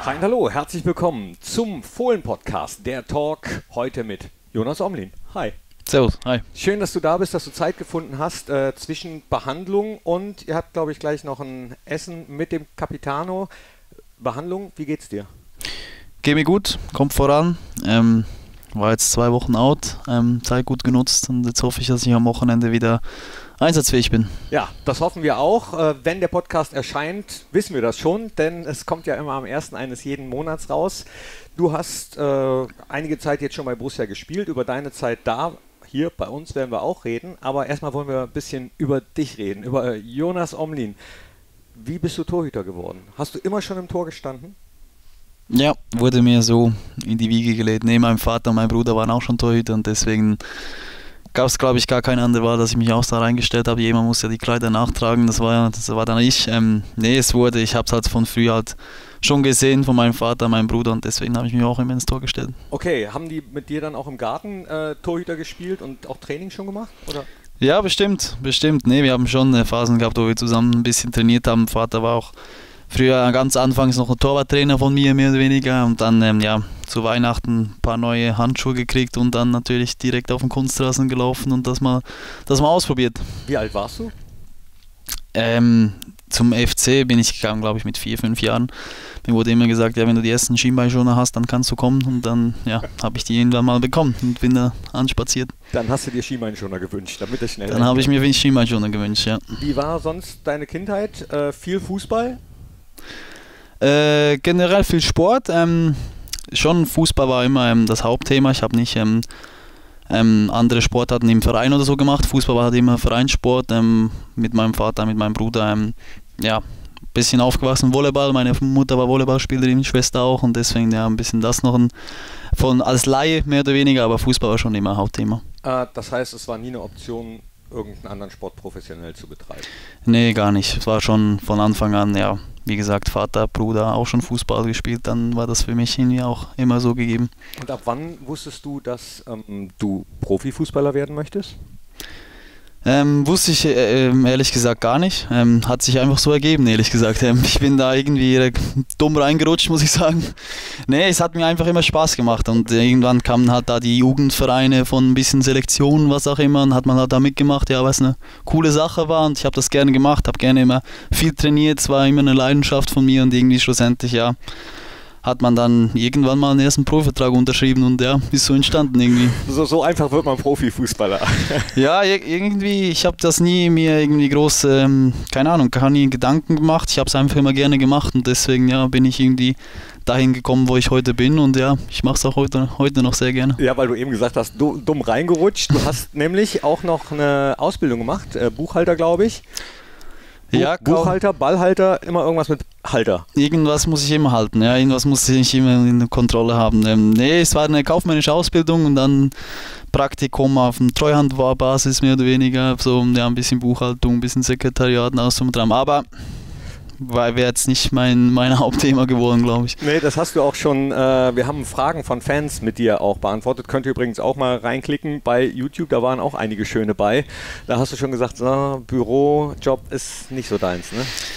Hi und hallo, herzlich willkommen zum Fohlen-Podcast, der Talk, heute mit Jonas Omlin. Hi. Servus, hi. Schön, dass du da bist, dass du Zeit gefunden hast zwischen Behandlung und ihr habt, glaube ich, gleich noch ein Essen mit dem Capitano. Behandlung, wie geht's dir? Geht mir gut, kommt voran. War jetzt 2 Wochen out, Zeit gut genutzt und jetzt hoffe ich, dass ich am Wochenende wieder einsatzfähig bin. Ja, das hoffen wir auch. Wenn der Podcast erscheint, wissen wir das schon, denn es kommt ja immer am 1. eines jeden Monats raus. Du hast einige Zeit jetzt schon bei Borussia gespielt, über deine Zeit da. Hier bei uns werden wir auch reden, aber erstmal wollen wir ein bisschen über dich reden, über Jonas Omlin. Wie bist du Torhüter geworden? Hast du immer schon im Tor gestanden? Ja, wurde mir so in die Wiege gelegt. Nee, mein Vater und mein Bruder waren auch schon Torhüter und deswegen gab es, glaube ich, gar keine andere Wahl, dass ich mich auch da reingestellt habe. Jemand muss ja die Kleider nachtragen, das war dann ich. Ich habe es halt von früh halt schon gesehen von meinem Vater, meinem Bruder und deswegen habe ich mich auch immer insTor gestellt. Okay, haben die mit dir dann auch im Garten Torhüter gespielt und auch Training schon gemacht, oder? Ja, bestimmt. Nee, wir haben schon Phasen gehabt, wo wir zusammen ein bisschen trainiert haben. Vater war auch früher ganz anfangs noch ein Torwarttrainer von mir, mehr oder weniger. Und dann zu Weihnachten ein paar neue Handschuhe gekriegt und dann natürlich direkt auf den Kunstrasen gelaufen und das mal ausprobiert. Wie alt warst du? Zum FC bin ich gegangen, glaube ich, mit 4, 5 Jahren. Mir wurde immer gesagt, ja, wenn du die ersten Schienbeinschoner hast, dann kannst du kommen. Und dann habe ich die irgendwann mal bekommen und bin da anspaziert. Dann hast du dir Schienbeinschoner gewünscht, damit es schnell Dann habe ich mir Schienbeinschoner gewünscht, ja. Wie war sonst deine Kindheit? Viel Fußball? Generell viel Sport. Schon Fußball war immer das Hauptthema. Ich habe nicht andere Sportarten im Verein oder so gemacht. Fußball war halt immer Vereinssport. Mit meinem Vater, mit meinem Bruder. Bisschen aufgewachsen, Volleyball. Meine Mutter war Volleyballspielerin, die Schwester auch. Und deswegen ein bisschen das noch als Laie mehr oder weniger. Aber Fußball war schon immer Hauptthema. Das heißt, es war nie eine Option, irgendeinen anderen Sport professionell zu betreiben? Nee, gar nicht. Es war schon von Anfang an, wie gesagt, Vater, Bruder auch schon Fußball gespielt, dann war das für mich irgendwie auch immer so gegeben. Und ab wann wusstest du, dass du Profifußballer werden möchtest? Wusste ich ehrlich gesagt gar nicht. Hat sich einfach so ergeben, ehrlich gesagt. Ich bin da irgendwie dumm reingerutscht, muss ich sagen. Nee, es hat mir einfach immer Spaß gemacht und irgendwann kamen halt da die Jugendvereine von ein bisschen Selektion, was auch immer, und hat man halt da mitgemacht, was eine coole Sache war und ich habe das gerne gemacht, habe gerne immer viel trainiert, es war immer eine Leidenschaft von mir und irgendwie schlussendlich, hat man dann irgendwann mal einen ersten Profivertrag unterschrieben und ist so entstanden irgendwie. So einfach wird man Profifußballer. Ja, irgendwie, ich habe das nie mir irgendwie groß, keine Ahnung, gar nie Gedanken gemacht. Ich habe es einfach immer gerne gemacht und deswegen bin ich irgendwie dahin gekommen, wo ich heute bin und ich mache es auch heute noch sehr gerne. Ja, weil du eben gesagt hast, dumm reingerutscht. Du hast nämlich auch noch eine Ausbildung gemacht, Buchhalter, glaube ich. Buchhalter, Ballhalter, immer irgendwas mit Halter. Irgendwas muss ich immer halten, irgendwas muss ich immer in der Kontrolle haben. Es war eine kaufmännische Ausbildung und dann Praktikum auf dem Treuhandbasis mehr oder weniger, so ein bisschen Buchhaltung, ein bisschen Sekretariat, aber wäre jetzt nicht mein Hauptthema geworden, glaube ich. Nee, das hast du auch schon, wir haben Fragen von Fans mit dir auch beantwortet, könnt ihr übrigens auch mal reinklicken bei YouTube, da waren auch einige schöne bei. Da hast du schon gesagt, Bürojob ist nicht so deins, ne?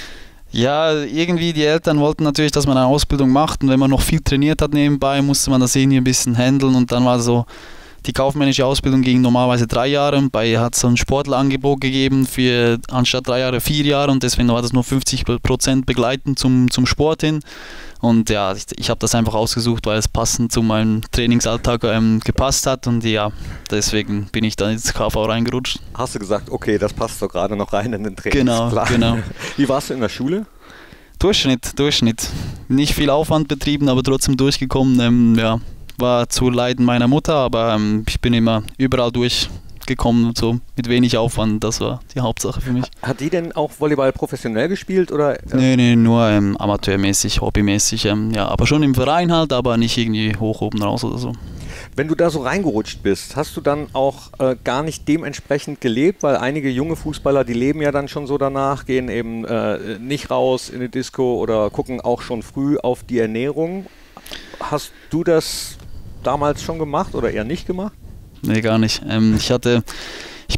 Ja, irgendwie die Eltern wollten natürlich, dass man eine Ausbildung macht und wenn man noch viel trainiert hat nebenbei, musste man das irgendwie ein bisschen handeln und dann war so, die kaufmännische Ausbildung ging normalerweise 3 Jahre, hat es so ein Sportlerangebot gegeben für anstatt 3 Jahre 4 Jahre und deswegen war das nur 50% begleitend zum Sport hin. Und ich habe das einfach ausgesucht, weil es passend zu meinem Trainingsalltag gepasst hat und deswegen bin ich dann ins KV reingerutscht. Hast du gesagt, okay, das passt doch gerade noch rein in den Trainingsplan. Genau. Wie warst du in der Schule? Durchschnitt. Nicht viel Aufwand betrieben, aber trotzdem durchgekommen, war zu Leiden meiner Mutter, aber ich bin immer überall durchgekommen, so mit wenig Aufwand, das war die Hauptsache für mich. Hat die denn auch Volleyball professionell gespielt? Oder? Nee, nur amateurmäßig, hobbymäßig, aber schon im Verein halt, aber nicht irgendwie hoch oben raus oder so. Wenn du da so reingerutscht bist, hast du dann auch gar nicht dementsprechend gelebt, weil einige junge Fußballer, die leben ja dann schon so danach, gehen eben nicht raus in die Disco oder gucken auch schon früh auf die Ernährung. Hast du das damals schon gemacht oder eher nicht gemacht? Nee, gar nicht. Ich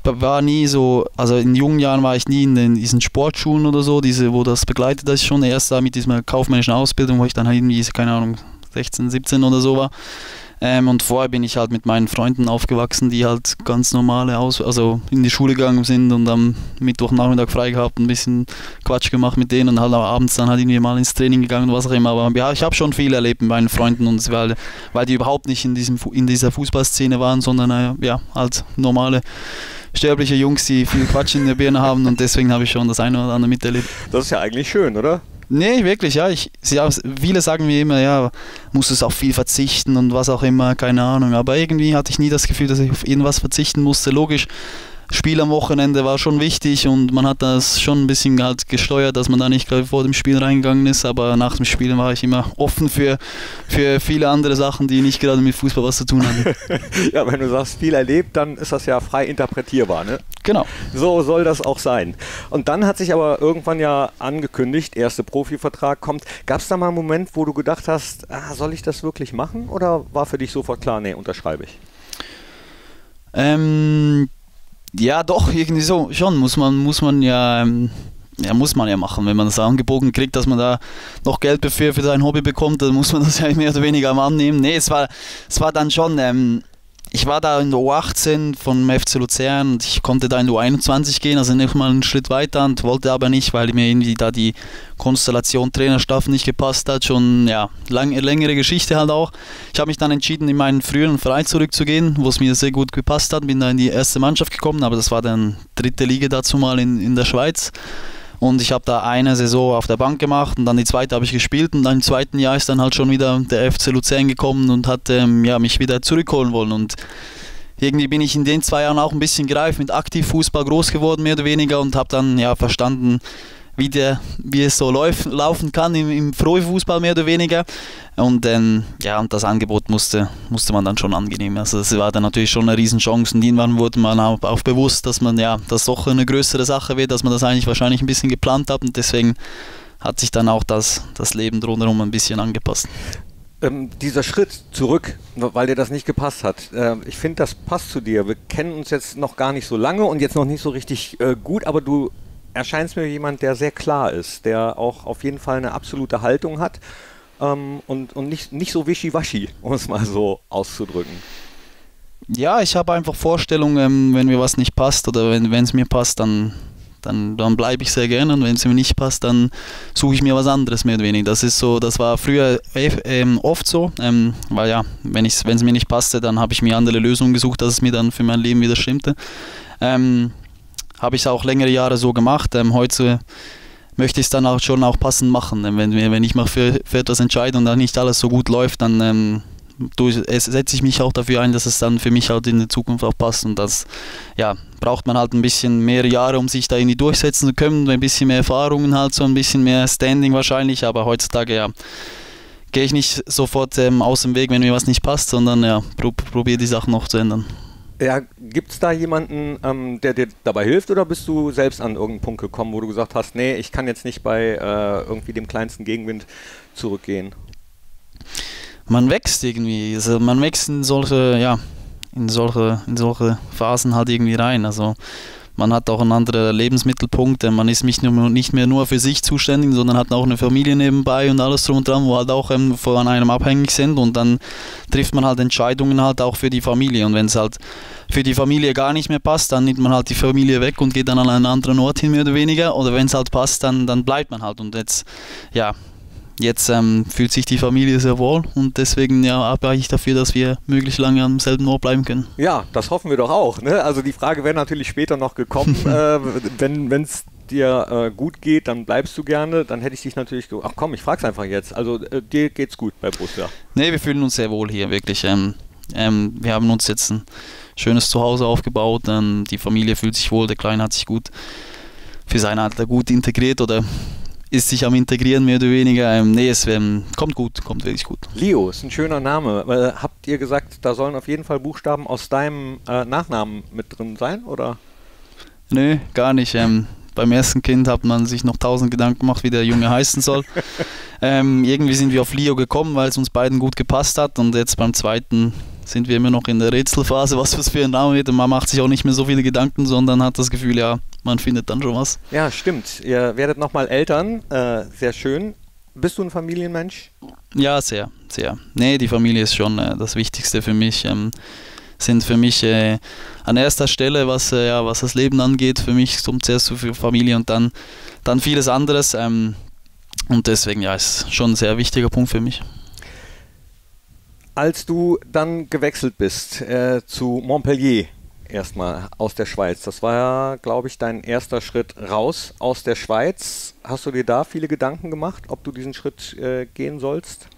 war nie so, also in jungen Jahren war ich nie in diesen Sportschulen oder so, wo das begleitet ist schon. Erst da mit dieser kaufmännischen Ausbildung, wo ich dann halt irgendwie, keine Ahnung, 16, 17 oder so war. Und vorher bin ich halt mit meinen Freunden aufgewachsen, die halt ganz normale also in die Schule gegangen sind und am Mittwochnachmittag frei gehabt, ein bisschen Quatsch gemacht mit denen und halt abends dann halt irgendwie mal ins Training gegangen, was auch immer. Aber ja, ich habe schon viel erlebt mit meinen Freunden, und weil die überhaupt nicht in dieser Fußballszene waren, sondern ja, halt normale sterbliche Jungs, die viel Quatsch in der Birne haben, und deswegen habe ich schon das eine oder andere miterlebt. Das ist ja eigentlich schön, oder? Nee, wirklich, ja. Viele sagen mir immer, ja, musst du auf viel verzichten und was auch immer, keine Ahnung. Aber irgendwie hatte ich nie das Gefühl, dass ich auf irgendwas verzichten musste. Logisch, Spiel am Wochenende war schon wichtig und man hat das schon ein bisschen halt gesteuert, dass man da nicht gleich vor dem Spiel reingegangen ist. Aber nach dem Spiel war ich immer offen für viele andere Sachen, die nicht gerade mit Fußball was zu tun hatten. Ja, wenn du sagst, viel erlebt, dann ist das ja frei interpretierbar, ne? Genau. So soll das auch sein. Und dann hat sich aber irgendwann ja angekündigt, erster Profivertrag kommt. Gab es da mal einen Moment, wo du gedacht hast, soll ich das wirklich machen? Oder war für dich sofort klar, nee, unterschreibe ich? Ja, doch, irgendwie so schon. Muss man ja machen. Wenn man das angeboten kriegt, dass man da noch Geld für sein Hobby bekommt, dann muss man das ja mehr oder weniger am annehmen. Nee, es war dann schon, ich war da in der U18 vom FC Luzern und ich konnte da in der U21 gehen, also nicht mal einen Schritt weiter, und wollte aber nicht, weil mir irgendwie da die Konstellation Trainerstaff nicht gepasst hat. Schon, ja, längere Geschichte halt auch. Ich habe mich dann entschieden, in meinen früheren Verein zurückzugehen, wo es mir sehr gut gepasst hat. Bin da in die erste Mannschaft gekommen, aber das war dann 3. Liga dazu mal in der Schweiz. Und ich habe da eine Saison auf der Bank gemacht und dann die zweite habe ich gespielt, und dann im zweiten Jahr ist dann halt schon wieder der FC Luzern gekommen und hat mich wieder zurückholen wollen. Und irgendwie bin ich in den 2 Jahren auch ein bisschen gereift, mit Aktivfußball groß geworden, mehr oder weniger, und habe dann verstanden, wie es so laufen kann im Profifußball, mehr oder weniger. Und und das Angebot musste man dann schon annehmen. Also das war dann natürlich schon eine Riesenchance, und irgendwann wurde man auch bewusst, dass das doch eine größere Sache wird, dass man das eigentlich wahrscheinlich ein bisschen geplant hat, und deswegen hat sich dann auch das Leben drumherum ein bisschen angepasst. Dieser Schritt zurück, weil dir das nicht gepasst hat, ich finde, das passt zu dir. Wir kennen uns jetzt noch gar nicht so lange und jetzt noch nicht so richtig gut, aber du erscheinst mir jemand, der sehr klar ist, der auch auf jeden Fall eine absolute Haltung hat, und nicht so wischiwaschi, um es mal so auszudrücken. Ja, ich habe einfach Vorstellungen, wenn mir was nicht passt oder wenn es mir passt, dann bleibe ich sehr gerne, und wenn es mir nicht passt, dann suche ich mir was anderes, mehr oder weniger. Das war früher oft so, weil ja, wenn es mir nicht passte, dann habe ich mir andere Lösungen gesucht, dass es mir dann für mein Leben wieder stimmte. Habe ich es auch längere Jahre so gemacht. Heute möchte ich es dann auch schon passend machen. Wenn ich mal für etwas entscheide und dann nicht alles so gut läuft, dann setze ich mich auch dafür ein, dass es dann für mich halt in der Zukunft auch passt. Und das braucht man halt ein bisschen mehr Jahre, um sich da irgendwie durchsetzen zu können, ein bisschen mehr Erfahrungen, halt so ein bisschen mehr Standing wahrscheinlich. Aber heutzutage gehe ich nicht sofort aus dem Weg, wenn mir was nicht passt, sondern probiere die Sachen noch zu ändern. Ja, gibt es da jemanden, der dir dabei hilft, oder bist du selbst an irgendeinen Punkt gekommen, wo du gesagt hast, nee, ich kann jetzt nicht bei irgendwie dem kleinsten Gegenwind zurückgehen? Man wächst irgendwie, also man wächst in solche Phasen halt irgendwie rein. Also man hat auch einen anderen Lebensmittelpunkt, man ist nicht mehr nur für sich zuständig, sondern hat auch eine Familie nebenbei und alles drum und dran, wo halt auch von einem abhängig sind, und dann trifft man halt Entscheidungen halt auch für die Familie, und wenn es halt für die Familie gar nicht mehr passt, dann nimmt man halt die Familie weg und geht dann an einen anderen Ort hin, mehr oder weniger, oder wenn es halt passt, dann bleibt man halt, und Jetzt fühlt sich die Familie sehr wohl, und deswegen arbeite ich dafür, dass wir möglichst lange am selben Ort bleiben können. Ja, das hoffen wir doch auch, ne? Also die Frage wäre natürlich später noch gekommen, wenn es dir gut geht, dann bleibst du gerne. Dann hätte ich dich natürlich ach komm, ich frage es einfach jetzt. Also dir geht's gut bei Borussia? Nee, wir fühlen uns sehr wohl hier, wirklich. Wir haben uns jetzt ein schönes Zuhause aufgebaut, die Familie fühlt sich wohl, der Kleine hat sich gut für sein Alter gut integriert oder ist sich am Integrieren, mehr oder weniger. Nee, es kommt wirklich gut. Leo ist ein schöner Name. Habt ihr gesagt, da sollen auf jeden Fall Buchstaben aus deinem Nachnamen mit drin sein, oder? Nee, gar nicht. Beim ersten Kind hat man sich noch 1000 Gedanken gemacht, wie der Junge heißen soll. Irgendwie sind wir auf Leo gekommen, weil es uns beiden gut gepasst hat, und jetzt beim zweiten sind wir immer noch in der Rätselphase, was das für ein Name wird. Und man macht sich auch nicht mehr so viele Gedanken, sondern hat das Gefühl, ja, man findet dann schon was. Ja, stimmt. Ihr werdet nochmal Eltern. Sehr schön. Bist du ein Familienmensch? Ja, sehr, sehr. Nee, die Familie ist schon das Wichtigste für mich. Sind für mich an erster Stelle, was das Leben angeht. Für mich kommt zuerst für Familie und dann vieles anderes. Und deswegen, ja, ist schon ein sehr wichtiger Punkt für mich. Als du dann gewechselt bist zu Montpellier, erstmal aus der Schweiz, das war ja, glaube ich, dein erster Schritt raus aus der Schweiz. Hast du dir da viele Gedanken gemacht, ob du diesen Schritt gehen sollst?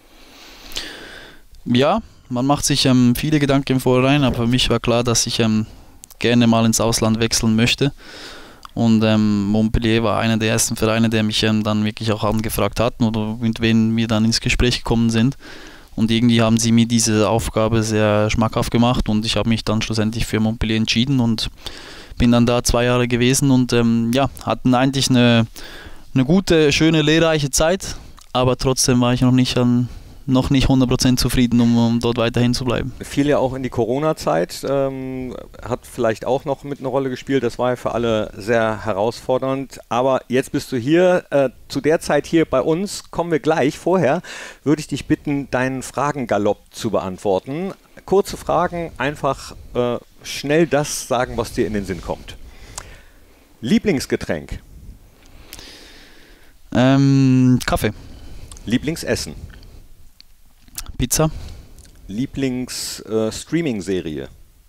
Ja, man macht sich viele Gedanken im Vorhinein, aber für mich war klar, dass ich gerne mal ins Ausland wechseln möchte. Und Montpellier war einer der ersten Vereine, der mich dann wirklich auch angefragt hatten oder mit wem wir dann ins Gespräch gekommen sind. Und irgendwie haben sie mir diese Aufgabe sehr schmackhaft gemacht und ich habe mich dann schlussendlich für Montpellier entschieden und bin dann da 2 Jahre gewesen und hatten eigentlich eine gute, schöne, lehrreiche Zeit, aber trotzdem war ich noch nicht 100% zufrieden, um dort weiterhin zu bleiben. Fiel ja auch in die Corona-Zeit, hat vielleicht auch noch mit einer Rolle gespielt, das war ja für alle sehr herausfordernd, aber jetzt bist du hier, zu der Zeit hier bei uns, kommen wir gleich. Vorher würde ich dich bitten, deinen Fragengalopp zu beantworten. Kurze Fragen, einfach schnell das sagen, was dir in den Sinn kommt. Lieblingsgetränk? Kaffee. Lieblingsessen? Pizza. Lieblings-Streaming-Serie?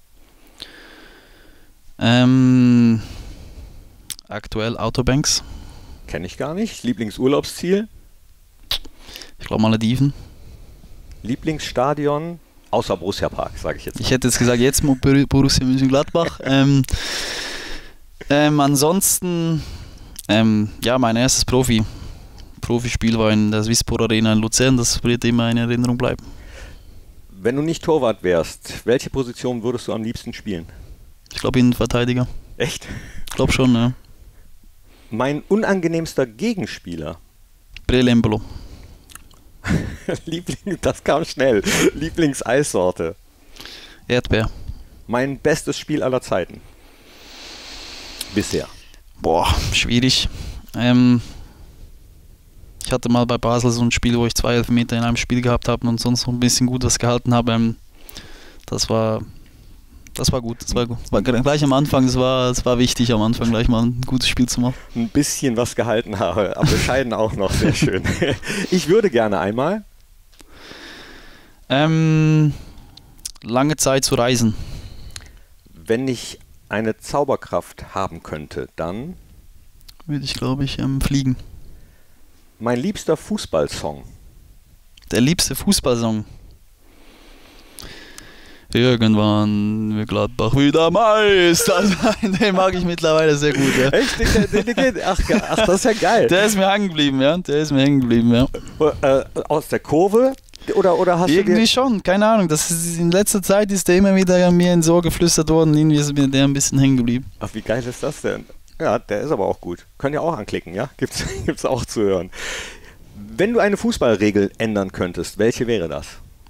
Aktuell Outer Banks. Kenne ich gar nicht. Lieblingsurlaubsziel? Ich glaube Malediven. Lieblingsstadion? Außer Borussia Park, sage ich jetzt mal. Ich hätte jetzt gesagt, jetzt Borussia Mönchengladbach. Ansonsten, mein erstes Profispiel war in der Swissport Arena in Luzern, das wird immer in Erinnerung bleiben. Wenn du nicht Torwart wärst, welche Position würdest du am liebsten spielen? Ich glaube Innenverteidiger. Echt? Ich glaube schon, ja. Mein unangenehmster Gegenspieler? Breel Embolo. Das kam schnell. Lieblingseissorte? Erdbeer. Mein bestes Spiel aller Zeiten? Bisher? Boah, schwierig. Ich hatte mal bei Basel so ein Spiel, wo ich 2 Elfmeter in einem Spiel gehabt habe und sonst noch ein bisschen gut was gehalten habe. Das war gut. Das war gleich am Anfang, es war wichtig, am Anfang gleich mal ein gutes Spiel zu machen. Ein bisschen was gehalten habe, aber bescheiden auch noch, sehr schön. Ich würde gerne einmal. Lange Zeit zu reisen. Wenn ich eine Zauberkraft haben könnte, dann würde ich, glaube ich, fliegen. Mein liebster Fußballsong? Der liebste Fußballsong? Irgendwann wird Gladbach wieder Meister. Den mag ich mittlerweile sehr gut. Ja. Echt? Ach, das ist ja geil. Der ist mir hängen geblieben, ja. Aus der Kurve? Oder hast irgendwie du dir schon, keine Ahnung. Das ist, in letzter Zeit ist der immer wieder mir ins Ohr geflüstert worden. Irgendwie ist mir der ein bisschen hängen geblieben. Ach, wie geil ist das denn? Ja, der ist aber auch gut. Können ja auch anklicken, ja? Gibt's auch zu hören. Wenn du eine Fußballregel ändern könntest, welche wäre das?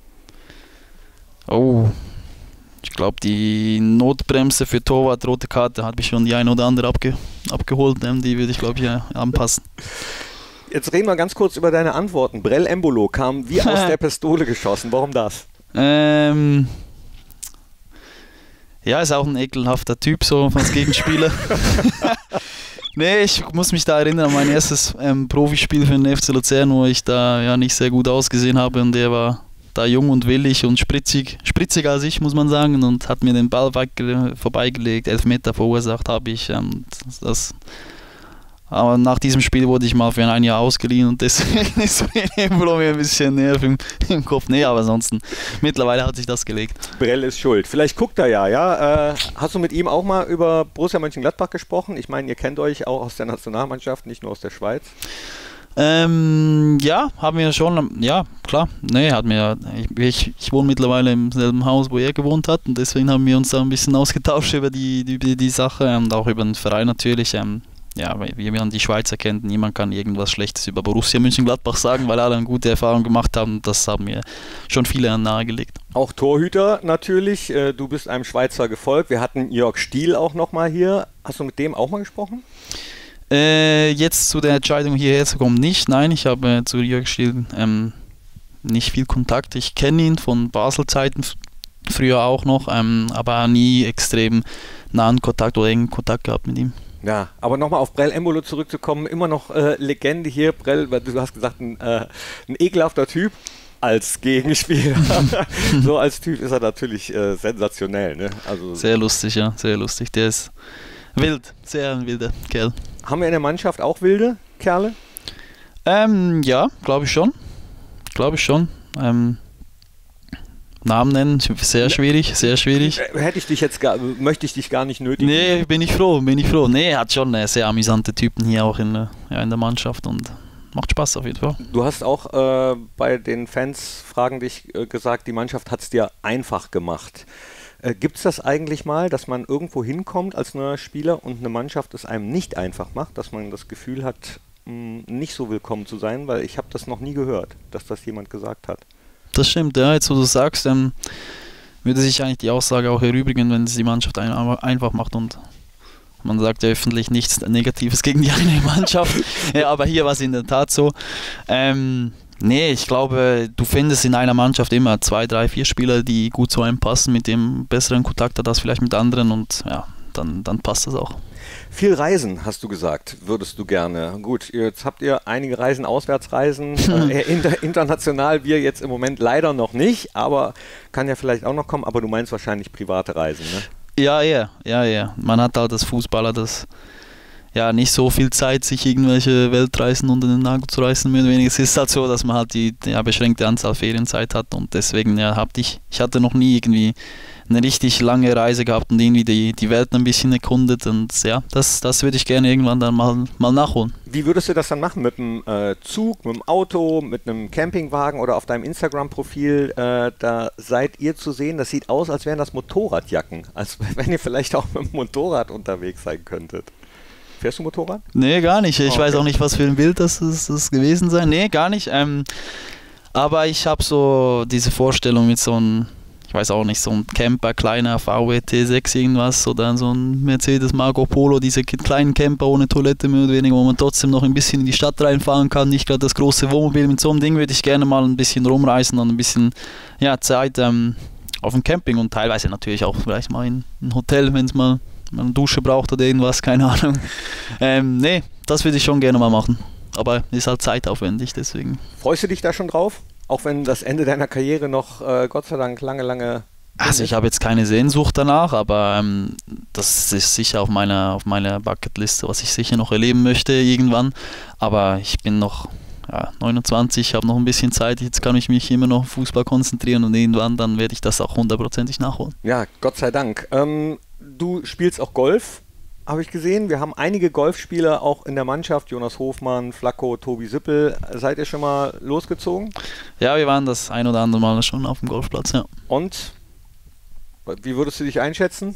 Oh, ich glaube, die Notbremse für Torwart, rote Karte, habe ich schon die eine oder andere abgeholt. Die würde ich, glaube ich, anpassen. Jetzt reden wir ganz kurz über deine Antworten. Breel Embolo kam wie aus der Pistole geschossen. Warum das? Ja, ist auch ein ekelhafter Typ, so als Gegenspieler. Nee, ich muss mich da erinnern an mein erstes Profispiel für den FC Luzern, wo ich da ja nicht sehr gut ausgesehen habe und der war da jung und willig und spritziger als ich, muss man sagen, und hat mir den Ball vorbeigelegt, 11 Meter verursacht habe ich. Aber nach diesem Spiel wurde ich mal für ein Jahr ausgeliehen und deswegen ist mir ein bisschen Nerv im Kopf. Nee, aber ansonsten, mittlerweile hat sich das gelegt. Breel ist schuld. Vielleicht guckt er ja. Hast du mit ihm auch mal über Borussia Mönchengladbach gesprochen? Ich meine, ihr kennt euch auch aus der Nationalmannschaft, nicht nur aus der Schweiz. Ja, haben wir schon, ja, klar. Nee, ich wohne mittlerweile im selben Haus, wo er gewohnt hat und deswegen haben wir uns da ein bisschen ausgetauscht über die Sache und auch über den Verein natürlich. ja, wie man die Schweizer kennt, niemand kann irgendwas Schlechtes über Borussia Mönchengladbach sagen, weil alle eine gute Erfahrung gemacht haben. Das haben mir schon viele nahegelegt. Auch Torhüter natürlich. Du bist einem Schweizer gefolgt. Wir hatten Jörg Stiel auch nochmal hier. Hast du mit dem auch mal gesprochen? Jetzt zu der Entscheidung hierher zu kommen nicht. Nein, ich habe zu Jörg Stiel nicht viel Kontakt. Ich kenne ihn von Basel-Zeiten früher auch noch, aber nie extrem nahen Kontakt oder engen Kontakt gehabt mit ihm. Ja, aber nochmal auf Brell Embolo zurückzukommen, immer noch Legende hier, Brell, weil du hast gesagt, ein ekelhafter Typ als Gegenspieler. So als Typ ist er natürlich sensationell. Ne? Also, sehr lustig, ja, sehr lustig. Der ist wild, sehr ein wilder Kerl. Haben wir in der Mannschaft auch wilde Kerle? Ja, glaube ich schon. Namen nennen, sehr schwierig, sehr schwierig. Möchte ich dich gar nicht nötigen. Nee, bin ich froh. Nee, hat schon sehr amüsante Typen hier auch in der Mannschaft und macht Spaß auf jeden Fall. Du hast auch bei den Fans, fragen dich, gesagt, die Mannschaft hat es dir einfach gemacht. Gibt es das eigentlich mal, dass man irgendwo hinkommt als neuer Spieler und eine Mannschaft es einem nicht einfach macht, dass man das Gefühl hat, nicht so willkommen zu sein? Weil ich habe das noch nie gehört, dass das jemand gesagt hat. Das stimmt, ja, jetzt wo du sagst, würde sich eigentlich die Aussage auch erübrigen, wenn es die Mannschaft einfach macht und man sagt ja öffentlich nichts Negatives gegen die eine Mannschaft, ja, aber hier war es in der Tat so. Nee, ich glaube, du findest in einer Mannschaft immer 2, 3, 4 Spieler, die gut zu einem passen, mit dem besseren Kontakt hat als vielleicht mit anderen und ja, dann passt das auch. Viel Reisen, hast du gesagt, würdest du gerne. Gut, jetzt habt ihr einige Reisen, Auswärtsreisen, international, wir jetzt im Moment leider noch nicht, aber kann ja vielleicht auch noch kommen, aber du meinst wahrscheinlich private Reisen, ne? Ja. Man hat halt als Fußballer ja nicht so viel Zeit, sich irgendwelche Weltreisen unter den Nagel zu reißen, mehr oder weniger. Es ist halt so, dass man halt die beschränkte Anzahl Ferienzeit hat und deswegen ich hatte noch nie irgendwie eine richtig lange Reise gehabt und irgendwie die Welt ein bisschen erkundet und ja, das würde ich gerne irgendwann dann mal nachholen. Wie würdest du das dann machen? Mit einem Zug, mit dem Auto, mit einem Campingwagen oder auf deinem Instagram-Profil? Da seid ihr zu sehen, das sieht aus, als wären das Motorradjacken, als wenn ihr vielleicht auch mit dem Motorrad unterwegs sein könntet. Fährst du Motorrad? Nee, gar nicht. Ich weiß auch nicht, was für ein Bild das gewesen sein. Nee, gar nicht. Aber ich habe so diese Vorstellung mit so einem, ich weiß auch nicht, so ein Camper, kleiner VW T6 irgendwas oder so ein Mercedes Marco Polo, diese kleinen Camper ohne Toilette mehr oder weniger, wo man trotzdem noch ein bisschen in die Stadt reinfahren kann, nicht gerade das große Wohnmobil. Mit so einem Ding würde ich gerne mal ein bisschen rumreisen und ein bisschen Zeit auf dem Camping und teilweise natürlich auch vielleicht mal in ein Hotel, wenn es mal eine Dusche braucht oder irgendwas, keine Ahnung. Nee, das würde ich schon gerne mal machen, aber ist halt zeitaufwendig, deswegen. Freust du dich da schon drauf? Auch wenn das Ende deiner Karriere noch, Gott sei Dank, lange... Also ich habe jetzt keine Sehnsucht danach, aber das ist sicher auf meiner Bucketliste, was ich sicher noch erleben möchte irgendwann. Aber ich bin noch 29, habe noch ein bisschen Zeit, jetzt kann ich mich immer noch auf Fußball konzentrieren und irgendwann dann werde ich das auch 100%ig nachholen. Ja, Gott sei Dank. Du spielst auch Golf, habe ich gesehen. Wir haben einige Golfspieler auch in der Mannschaft. Jonas Hofmann, Flacco, Tobi Sippel. Seid ihr schon mal losgezogen? Ja, wir waren das ein oder andere Mal schon auf dem Golfplatz, ja. Und? Wie würdest du dich einschätzen?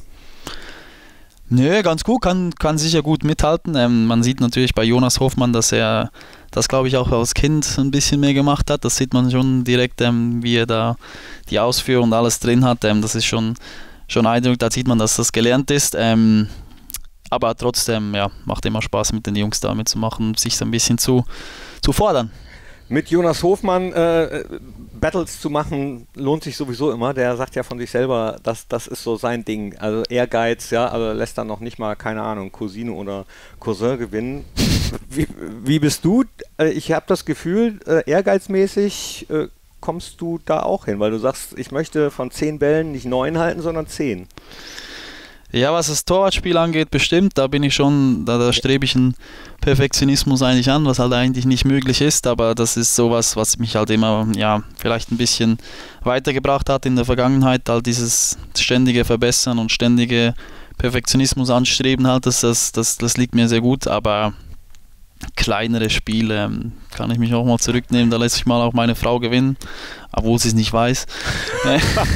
Nö, ganz gut, kann sicher gut mithalten. Man sieht natürlich bei Jonas Hofmann, dass er das, glaube ich, auch als Kind ein bisschen mehr gemacht hat. Das sieht man schon direkt, wie er da die Ausführung und alles drin hat. Das ist schon Eindruck, da sieht man, dass das gelernt ist. Aber trotzdem, macht immer Spaß, mit den Jungs da mitzumachen, sich so ein bisschen zu fordern. Mit Jonas Hofmann Battles zu machen, lohnt sich sowieso immer. Der sagt ja von sich selber, das ist so sein Ding. Also Ehrgeiz, also lässt dann noch nicht mal, keine Ahnung, Cousine oder Cousin gewinnen. Wie bist du? Ich habe das Gefühl, ehrgeizmäßig kommst du da auch hin, weil du sagst, ich möchte von 10 Bällen nicht 9 halten, sondern 10. Ja, was das Torwartspiel angeht, bestimmt, da bin ich schon, da strebe ich einen Perfektionismus eigentlich an, was halt eigentlich nicht möglich ist, aber das ist sowas, was mich halt immer, vielleicht ein bisschen weitergebracht hat in der Vergangenheit, halt dieses ständige Verbessern und ständige Perfektionismus anstreben halt, das liegt mir sehr gut, aber kleinere Spiele kann ich mich auch mal zurücknehmen, da lässt sich mal auch meine Frau gewinnen, obwohl sie es nicht weiß.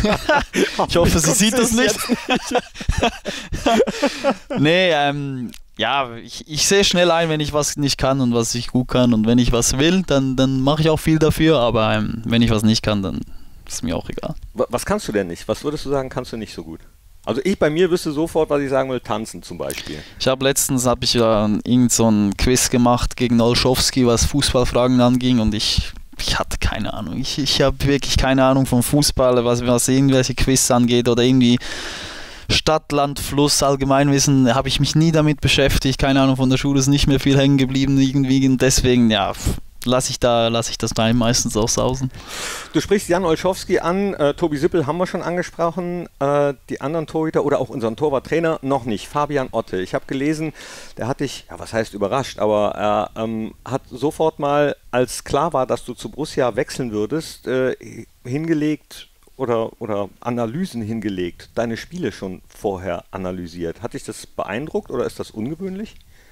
Ich hoffe, sie sieht das nicht. Nee, ja, ich sehe schnell ein, wenn ich was nicht kann und was ich gut kann. Und wenn ich was will, dann mache ich auch viel dafür. Aber wenn ich was nicht kann, dann ist mir auch egal. Was kannst du denn nicht? Was würdest du sagen, kannst du nicht so gut? Also bei mir wüsste sofort, was ich sagen will, tanzen zum Beispiel. Letztens habe ich ja irgend so ein Quiz gemacht gegen Olszewski, was Fußballfragen anging, und ich hatte keine Ahnung. Ich habe wirklich keine Ahnung vom Fußball, was irgendwelche Quiz angeht oder irgendwie Stadt, Land, Fluss, Allgemeinwissen, habe ich mich nie damit beschäftigt. Keine Ahnung, von der Schule ist nicht mehr viel hängen geblieben irgendwie, und deswegen, ja, lasse ich das Time meistens auch sausen. Du sprichst Jan Olszewski an, Tobi Sippel haben wir schon angesprochen, die anderen Torhüter oder auch unseren Torwarttrainer noch nicht, Fabian Otte. Ich habe gelesen, der hat dich, ja, was heißt überrascht, aber er hat sofort mal, als klar war, dass du zu Borussia wechseln würdest, hingelegt oder Analysen hingelegt, deine Spiele schon vorher analysiert. Hat dich das beeindruckt oder ist das ungewöhnlich?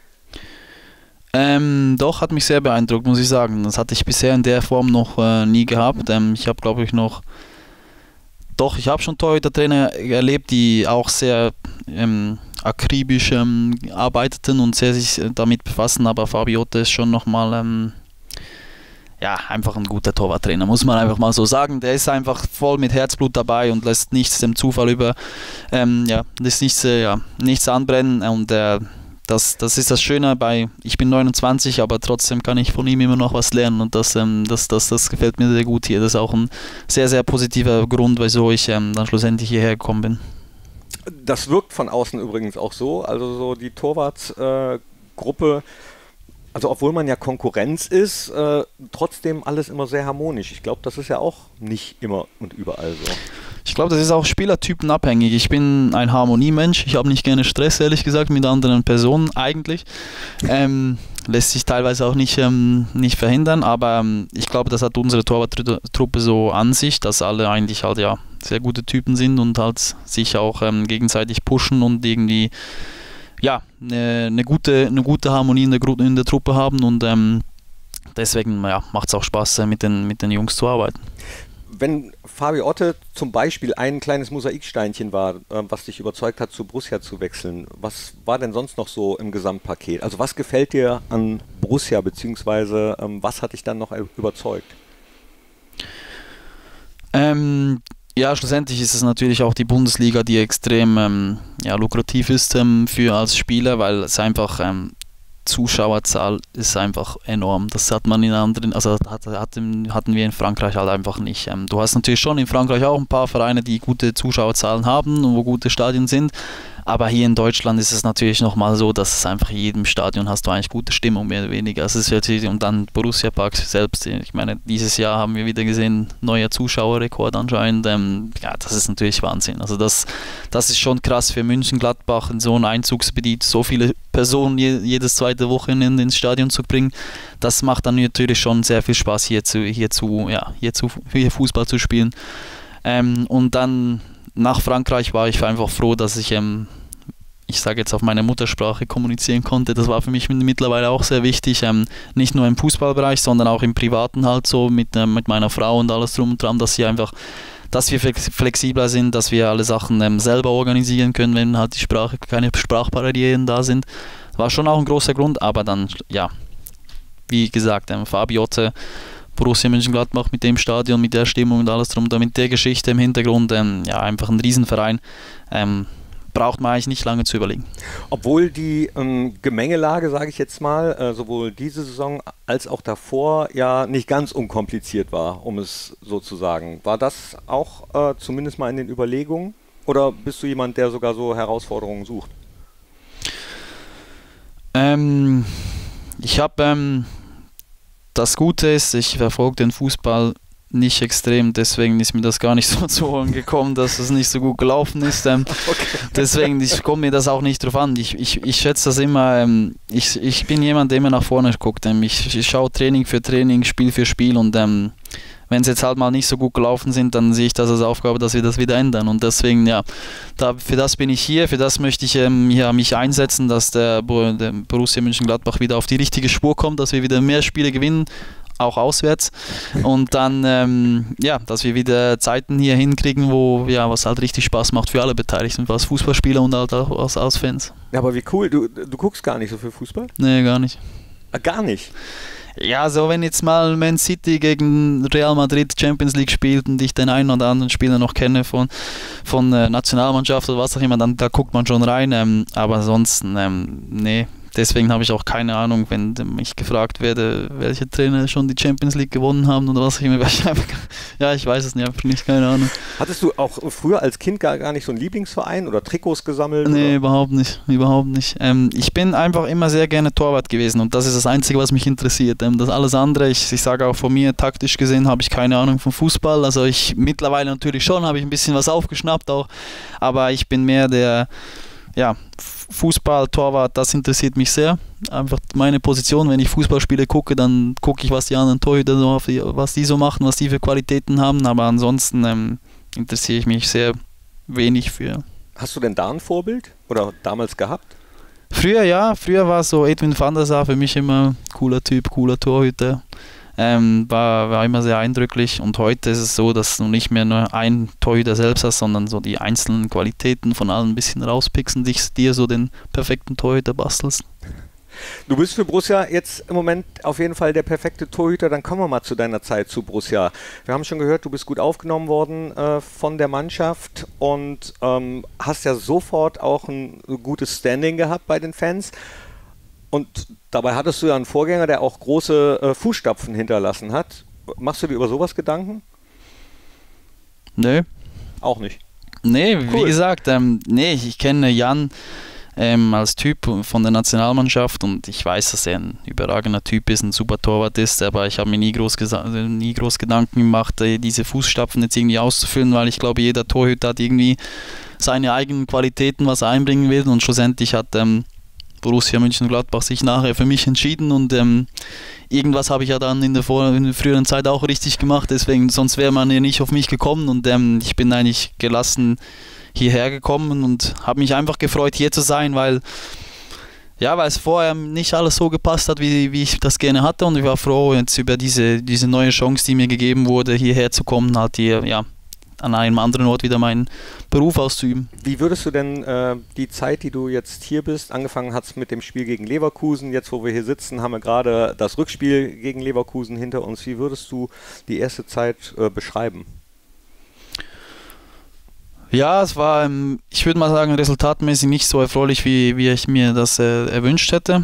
Doch, hat mich sehr beeindruckt, muss ich sagen. Das hatte ich bisher in der Form noch nie gehabt. Ich habe, glaube ich, ich habe schon Torhüter-Trainer erlebt, die auch sehr akribisch arbeiteten und sehr sich damit befassen, aber Fabio Otte ist schon nochmal einfach ein guter Torwarttrainer, muss man einfach mal so sagen. Der ist einfach voll mit Herzblut dabei und lässt nichts dem Zufall lässt nichts anbrennen, und das ist das Schöne ich bin 29, aber trotzdem kann ich von ihm immer noch was lernen, und das gefällt mir sehr gut hier. Das ist auch ein sehr, sehr positiver Grund, wieso ich dann schlussendlich hierher gekommen bin. Das wirkt von außen übrigens auch so, also so die Torwartgruppe, also obwohl man ja Konkurrenz ist, trotzdem alles immer sehr harmonisch. Ich glaube, das ist ja auch nicht immer und überall so. Ich glaube, das ist auch spielertypenabhängig. Ich bin ein Harmoniemensch. Ich habe nicht gerne Stress, ehrlich gesagt, mit anderen Personen eigentlich. Lässt sich teilweise auch nicht verhindern, aber ich glaube, das hat unsere Torwarttruppe so an sich, dass alle eigentlich halt ja sehr gute Typen sind und halt sich auch gegenseitig pushen und irgendwie eine gute Harmonie in der Truppe haben, und deswegen macht es auch Spaß, mit den Jungs zu arbeiten. Wenn Fabio Otte zum Beispiel ein kleines Mosaiksteinchen war, was dich überzeugt hat, zu Borussia zu wechseln, was war denn sonst noch so im Gesamtpaket? Also was gefällt dir an Borussia, beziehungsweise was hat dich dann noch überzeugt? Schlussendlich ist es natürlich auch die Bundesliga, die extrem lukrativ ist für als Spieler, weil es einfach Zuschauerzahl ist einfach enorm. Das hat man in anderen, also hatten wir in Frankreich halt einfach nicht. Du hast natürlich schon in Frankreich auch ein paar Vereine, die gute Zuschauerzahlen haben und wo gute Stadien sind. Aber hier in Deutschland ist es natürlich nochmal so, dass es einfach in jedem Stadion hast du eigentlich gute Stimmung, mehr oder weniger. Es ist natürlich, und dann Borussia Park selbst, ich meine, dieses Jahr haben wir wieder gesehen, neuer Zuschauerrekord anscheinend. Das ist natürlich Wahnsinn. Also das ist schon krass für München-Gladbach, in so ein Einzugsgebiet so viele Personen jedes zweite Wochenende ins Stadion zu bringen. Das macht dann natürlich schon sehr viel Spaß, hier Fußball zu spielen. Und dann nach Frankreich war ich einfach froh, dass ich sage jetzt auf meine Muttersprache kommunizieren konnte. Das war für mich mittlerweile auch sehr wichtig, nicht nur im Fußballbereich, sondern auch im Privaten halt so mit meiner Frau und alles drum und dran, dass wir flexibler sind, dass wir alle Sachen selber organisieren können, wenn halt keine Sprachbarrieren da sind. War schon auch ein großer Grund, aber dann, wie gesagt, Fabio Otte, Borussia Mönchengladbach mit dem Stadion, mit der Stimmung und alles drum, mit der Geschichte im Hintergrund, einfach ein Riesenverein, braucht man eigentlich nicht lange zu überlegen. Obwohl die Gemengelage, sage ich jetzt mal, sowohl diese Saison als auch davor ja nicht ganz unkompliziert war, um es so zu sagen. War das auch zumindest mal in den Überlegungen? Oder bist du jemand, der sogar so Herausforderungen sucht? Das Gute ist, ich verfolge den Fußball nicht extrem, deswegen ist mir das gar nicht so zu Ohren gekommen, dass es nicht so gut gelaufen ist. Okay. Deswegen kommt mir das auch nicht drauf an. Ich schätze das immer, ich bin jemand, der immer nach vorne guckt. Ich schaue Training für Training, Spiel für Spiel, und wenn es jetzt halt mal nicht so gut gelaufen sind, dann sehe ich das als Aufgabe, dass wir das wieder ändern. Und deswegen, für das bin ich hier, für das möchte ich mich einsetzen, dass der Borussia Mönchengladbach wieder auf die richtige Spur kommt, dass wir wieder mehr Spiele gewinnen, auch auswärts. Und dann, dass wir wieder Zeiten hier hinkriegen, was halt richtig Spaß macht für alle Beteiligten, als Fußballspieler und halt auch als Fans. Ja, aber wie cool, du guckst gar nicht so viel Fußball? Nee, gar nicht. Gar nicht? Ja, so wenn jetzt mal Man City gegen Real Madrid Champions League spielt und ich den einen oder anderen Spieler noch kenne von Nationalmannschaft oder was auch immer, dann da guckt man schon rein, aber ansonsten, nee. Deswegen habe ich auch keine Ahnung, wenn ich gefragt werde, welche Trainer schon die Champions League gewonnen haben oder was auch immer. Ich weiß es nicht, einfach nicht, keine Ahnung. Hattest du auch früher als Kind gar nicht so einen Lieblingsverein oder Trikots gesammelt? Nee, oder? überhaupt nicht. Ich bin einfach immer sehr gerne Torwart gewesen und das ist das Einzige, was mich interessiert. Das alles andere, ich sage auch von mir, taktisch gesehen habe ich keine Ahnung vom Fußball. Also mittlerweile natürlich schon, habe ich ein bisschen was aufgeschnappt auch, aber ich bin mehr der Fußball, Torwart, das interessiert mich sehr. Einfach meine Position, wenn ich Fußballspiele gucke, dann gucke ich, was die anderen Torhüter was die so machen, was die für Qualitäten haben, aber ansonsten interessiere ich mich sehr wenig für. Hast du denn da ein Vorbild oder damals gehabt? Früher war so Edwin van der Sar für mich immer cooler Typ, cooler Torhüter. War immer sehr eindrücklich und heute ist es so, dass du nicht mehr nur einen Torhüter selbst hast, sondern so die einzelnen Qualitäten von allen ein bisschen rauspickst und dir so den perfekten Torhüter bastelst. Du bist für Borussia jetzt im Moment auf jeden Fall der perfekte Torhüter, dann kommen wir mal zu deiner Zeit zu Borussia. Wir haben schon gehört, du bist gut aufgenommen worden von der Mannschaft und hast ja sofort auch ein gutes Standing gehabt bei den Fans. Und dabei hattest du ja einen Vorgänger, der auch große Fußstapfen hinterlassen hat. Machst du dir über sowas Gedanken? Nö. Auch nicht? Nee, cool. Wie gesagt, ich kenne Jan als Typ von der Nationalmannschaft und ich weiß, dass er ein überragender Typ ist, ein super Torwart ist, aber ich habe mir nie groß Gedanken gemacht, diese Fußstapfen jetzt irgendwie auszufüllen, weil ich glaube, jeder Torhüter hat irgendwie seine eigenen Qualitäten, was er einbringen will und schlussendlich hat Borussia Mönchengladbach sich nachher für mich entschieden und irgendwas habe ich ja dann in der früheren Zeit auch richtig gemacht, deswegen sonst wäre man ja nicht auf mich gekommen und ich bin eigentlich gelassen hierher gekommen und habe mich einfach gefreut, hier zu sein, weil es vorher nicht alles so gepasst hat, wie ich das gerne hatte und ich war froh jetzt über diese neue Chance, die mir gegeben wurde, hierher zu kommen, halt hier, an einem anderen Ort wieder meinen Beruf auszuüben. Wie würdest du denn die Zeit, die du jetzt hier bist, angefangen hast mit dem Spiel gegen Leverkusen, jetzt wo wir hier sitzen, haben wir gerade das Rückspiel gegen Leverkusen hinter uns. Wie würdest du die erste Zeit beschreiben? Ja, es war, ich würde mal sagen, resultatmäßig nicht so erfreulich, wie ich mir das erwünscht hätte.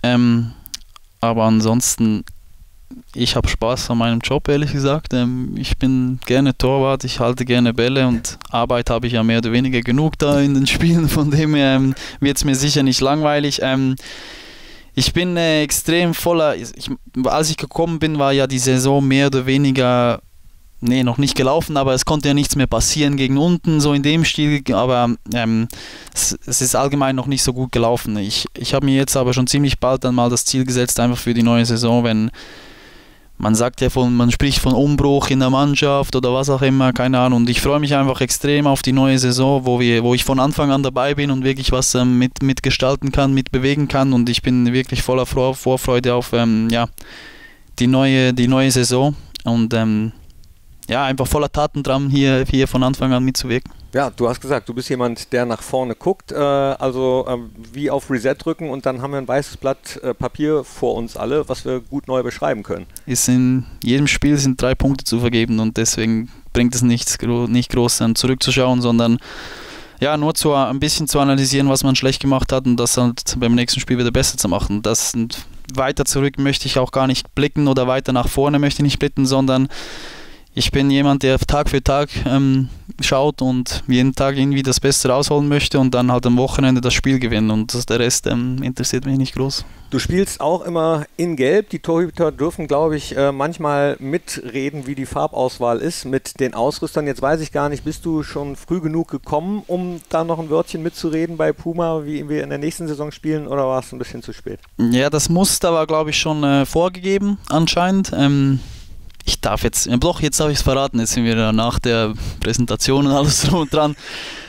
Aber ansonsten, ich habe Spaß an meinem Job, ehrlich gesagt. Ich bin gerne Torwart, ich halte gerne Bälle und Arbeit habe ich ja mehr oder weniger genug da in den Spielen, von dem her wird es mir sicher nicht langweilig. Ich bin extrem voller, als ich gekommen bin, war ja die Saison mehr oder weniger, noch nicht gelaufen, aber es konnte ja nichts mehr passieren gegen unten, so in dem Stil, aber es ist allgemein noch nicht so gut gelaufen. Ich habe mir jetzt aber schon ziemlich bald dann mal das Ziel gesetzt, einfach für die neue Saison, wenn man sagt ja man spricht von Umbruch in der Mannschaft oder was auch immer, keine Ahnung. Und ich freue mich einfach extrem auf die neue Saison, wo ich von Anfang an dabei bin und wirklich was mitgestalten kann, mitbewegen kann. Und ich bin wirklich voller Vorfreude auf die neue Saison. Und einfach voller Tatendrang hier von Anfang an mitzuwirken. Ja, du hast gesagt, du bist jemand, der nach vorne guckt, wie auf Reset drücken und dann haben wir ein weißes Blatt Papier vor uns alle, was wir gut neu beschreiben können. In jedem Spiel sind 3 Punkte zu vergeben und deswegen bringt es nicht groß dann zurückzuschauen, sondern nur ein bisschen zu analysieren, was man schlecht gemacht hat und das halt beim nächsten Spiel wieder besser zu machen. Weiter zurück möchte ich auch gar nicht blicken oder weiter nach vorne möchte ich nicht blicken, sondern ich bin jemand, der Tag für Tag schaut und jeden Tag irgendwie das Beste rausholen möchte und dann halt am Wochenende das Spiel gewinnen und der Rest interessiert mich nicht groß. Du spielst auch immer in Gelb. Die Torhüter dürfen, glaube ich, manchmal mitreden, wie die Farbauswahl ist mit den Ausrüstern. Jetzt weiß ich gar nicht, bist du schon früh genug gekommen, um da noch ein Wörtchen mitzureden bei Puma, wie wir in der nächsten Saison spielen, oder war es ein bisschen zu spät? Ja, das Muster war, glaube ich, schon vorgegeben anscheinend. Jetzt darf ich es verraten, jetzt sind wir da nach der Präsentation und alles drum und dran.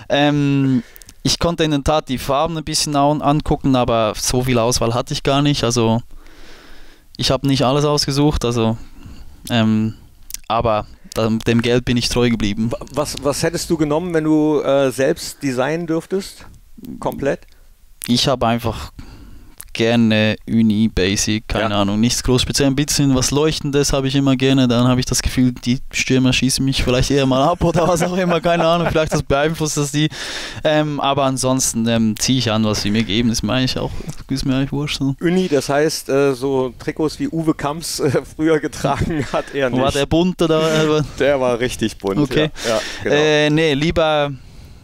Ich konnte in der Tat die Farben ein bisschen angucken, aber so viel Auswahl hatte ich gar nicht. Also ich habe nicht alles ausgesucht, also Aber dem Geld bin ich treu geblieben. Was hättest du genommen, wenn du selbst designen dürftest? Komplett? Ich habe einfach gerne Uni, Basic, keine Ahnung, nichts groß speziell, ein bisschen was Leuchtendes habe ich immer gerne, dann habe ich das Gefühl, die Stürmer schießen mich vielleicht eher mal ab oder was auch immer, keine Ahnung, vielleicht das beeinflusst das die, aber ansonsten ziehe ich an, was sie mir geben, ist mir eigentlich wurscht. So. Uni, das heißt, so Trikots wie Uwe Kamps früher getragen hat er nicht. War der bunt oder? Der war richtig bunt, okay. Ja, genau. Nee, lieber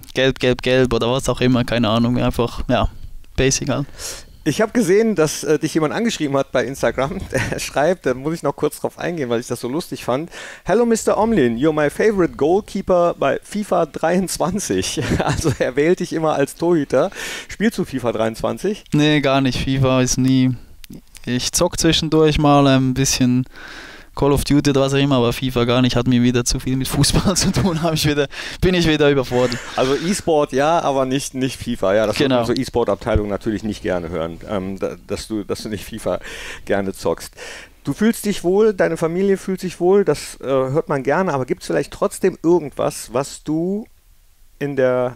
gelb oder was auch immer, keine Ahnung, einfach, basic halt. Ich habe gesehen, dass dich jemand angeschrieben hat bei Instagram. Der schreibt, da muss ich noch kurz drauf eingehen, weil ich das so lustig fand. Hello Mr. Omlin, you're my favorite goalkeeper bei FIFA 23. Also er wählt dich immer als Torhüter. Spielst du FIFA 23? Nee, gar nicht. FIFA ist nie. Ich zock zwischendurch mal ein bisschen Call of Duty oder was auch immer, aber FIFA gar nicht, hat mir wieder zu viel mit Fußball zu tun, bin ich wieder überfordert. Also E-Sport ja, aber nicht FIFA, ja, das genau. Unsere E-Sport-Abteilung natürlich nicht gerne hören, dass du nicht FIFA gerne zockst. Du fühlst dich wohl, deine Familie fühlt sich wohl, das hört man gerne, aber gibt es vielleicht trotzdem irgendwas, was du in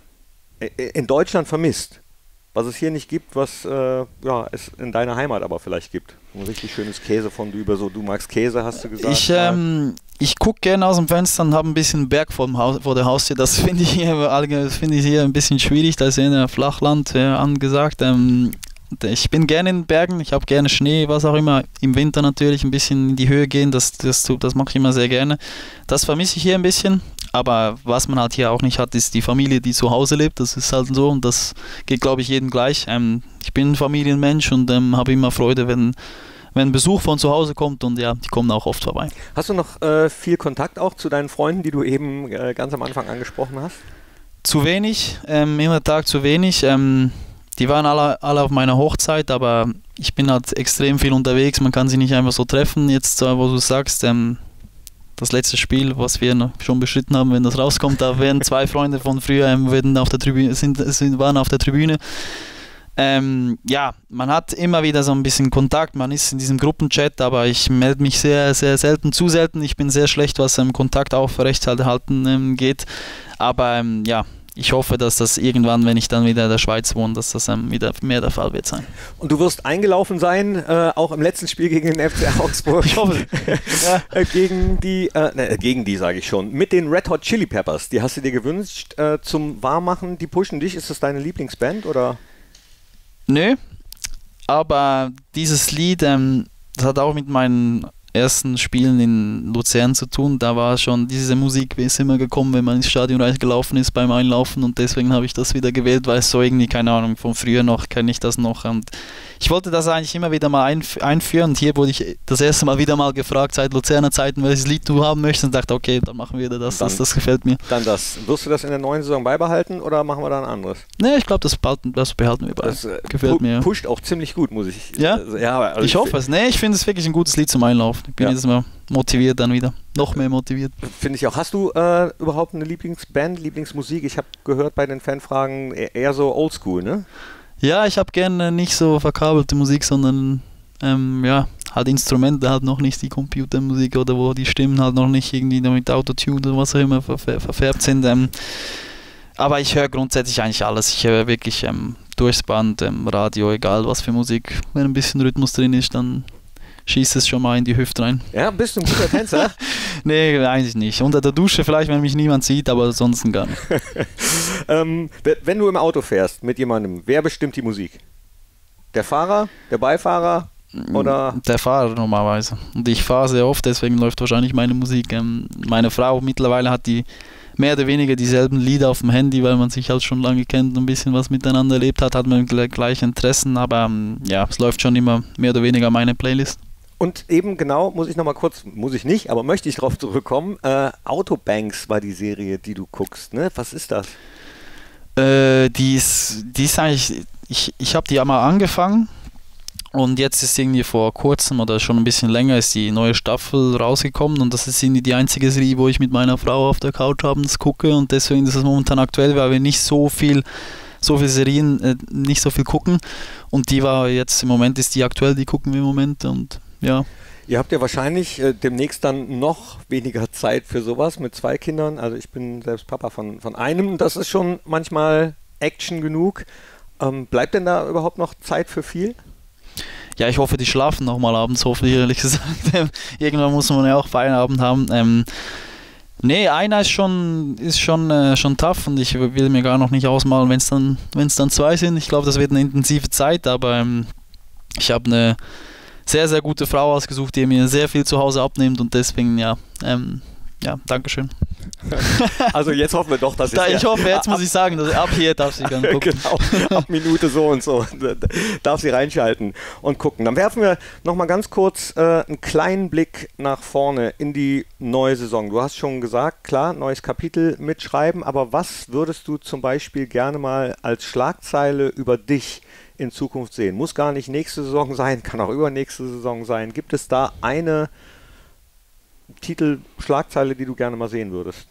Deutschland vermisst? Was es hier nicht gibt, was es in deiner Heimat aber vielleicht gibt. Ein richtig schönes Käsefondue, du magst Käse, hast du gesagt. Ich gucke gerne aus dem Fenster und habe ein bisschen Berg vor der Haustür. Das finde ich hier ein bisschen schwierig. Da ist ja ein Flachland angesagt. Ich bin gerne in den Bergen, ich habe gerne Schnee, was auch immer. Im Winter natürlich ein bisschen in die Höhe gehen, das mache ich immer sehr gerne. Das vermisse ich hier ein bisschen. Aber was man halt hier auch nicht hat, ist die Familie, die zu Hause lebt. Das ist halt so und das geht, glaube ich, jedem gleich. Ich bin ein Familienmensch und habe immer Freude, wenn Besuch von zu Hause kommt und ja, die kommen auch oft vorbei. Hast du noch viel Kontakt auch zu deinen Freunden, die du eben ganz am Anfang angesprochen hast? Zu wenig, immer Tag zu wenig. Die waren alle auf meiner Hochzeit, aber ich bin halt extrem viel unterwegs. Man kann sie nicht einfach so treffen. Jetzt, wo du sagst, das letzte Spiel, was wir schon beschritten haben, wenn das rauskommt, da werden 2 Freunde von früher waren auf der Tribüne. Man hat immer wieder so ein bisschen Kontakt, man ist in diesem Gruppenchat, aber ich melde mich sehr, sehr selten, zu selten. Ich bin sehr schlecht, was Kontakt aufrechthalten geht. Aber ich hoffe, dass das irgendwann, wenn ich dann wieder in der Schweiz wohne, dass das wieder mehr der Fall wird sein. Und du wirst eingelaufen sein, auch im letzten Spiel gegen den FC Augsburg. Ich hoffe. Gegen die sage ich schon. Mit den Red Hot Chili Peppers. Die hast du dir gewünscht zum Warmmachen. Die pushen dich. Ist das deine Lieblingsband oder? Nö, aber dieses Lied, das hat auch mit meinen ersten Spielen in Luzern zu tun. Da war schon diese Musik, ist immer gekommen, wenn man ins Stadion gelaufen ist beim Einlaufen und deswegen habe ich das wieder gewählt, weil es so irgendwie, keine Ahnung, von früher noch kenne ich das noch und ich wollte das eigentlich immer wieder mal einführen und hier wurde ich das erste Mal wieder mal gefragt, seit Luzerner Zeiten, welches Lied du haben möchtest und dachte, okay, dann machen wir das, das gefällt mir. Dann das. Wirst du das in der neuen Saison beibehalten oder machen wir da ein anderes? Nee, ich glaube, das behalten wir bei. Das gefällt mir. Pusht auch ziemlich gut, muss ich. Ja? Also ich hoffe es. Nee, ich finde es wirklich ein gutes Lied zum Einlaufen. Ich bin jetzt mal motiviert dann wieder. Noch mehr motiviert. Finde ich auch. Hast du überhaupt eine Lieblingsband, Lieblingsmusik? Ich habe gehört bei den Fanfragen eher so oldschool, ne? Ja, ich habe gerne nicht so verkabelte Musik, sondern halt Instrumente, halt noch nicht die Computermusik oder wo die Stimmen halt noch nicht irgendwie mit Autotune oder was auch immer verfärbt sind. Aber ich höre grundsätzlich eigentlich alles. Ich höre wirklich durchs Band, Radio, egal was für Musik. Wenn ein bisschen Rhythmus drin ist, dann schießt es schon mal in die Hüfte rein. Ja, bist du ein guter Tänzer? Nee, eigentlich nicht. Unter der Dusche vielleicht, wenn mich niemand sieht, aber ansonsten gar nicht. Wenn du im Auto fährst mit jemandem, wer bestimmt die Musik? Der Fahrer, der Beifahrer oder? Der Fahrer normalerweise. Und ich fahre sehr oft, deswegen läuft wahrscheinlich meine Musik. Meine Frau mittlerweile hat die mehr oder weniger dieselben Lieder auf dem Handy, weil man sich halt schon lange kennt und ein bisschen was miteinander erlebt hat man gleiche Interessen, aber es läuft schon immer mehr oder weniger meine Playlist. Und eben genau, möchte ich drauf zurückkommen, Autobanks war die Serie, die du guckst, ne? Was ist das? Die ist eigentlich, ich habe die einmal angefangen und jetzt ist irgendwie vor kurzem oder schon ein bisschen länger ist die neue Staffel rausgekommen und das ist irgendwie die einzige Serie, wo ich mit meiner Frau auf der Couch abends gucke und deswegen ist es momentan aktuell, weil wir nicht so viele Serien, nicht so viel gucken und die war jetzt im Moment, ist die aktuell, die gucken wir im Moment und ja. Ihr habt ja wahrscheinlich demnächst dann noch weniger Zeit für sowas mit 2 Kindern. Also ich bin selbst Papa von einem. Das ist schon manchmal Action genug. Bleibt denn da überhaupt noch Zeit für viel? Ja, ich hoffe, die schlafen nochmal abends, hoffe ich ehrlich gesagt. Irgendwann muss man ja auch Feierabend haben. Nee, einer ist schon tough und ich will mir gar noch nicht ausmalen, wenn es dann 2 sind. Ich glaube, das wird eine intensive Zeit, aber ich habe eine sehr, sehr gute Frau ausgesucht, die mir sehr viel zu Hause abnimmt und deswegen, ja, Dankeschön. Also jetzt hoffen wir doch, dass ich hoffe, jetzt muss ich sagen, dass ab hier darf sie dann gucken. Genau, ab Minute so und so darf sie reinschalten und gucken. Dann werfen wir nochmal ganz kurz einen kleinen Blick nach vorne in die neue Saison. Du hast schon gesagt, klar, neues Kapitel mitschreiben, aber was würdest du zum Beispiel gerne mal als Schlagzeile über dich in Zukunft sehen? Muss gar nicht nächste Saison sein, kann auch übernächste Saison sein. Gibt es da eine Schlagzeile, die du gerne mal sehen würdest?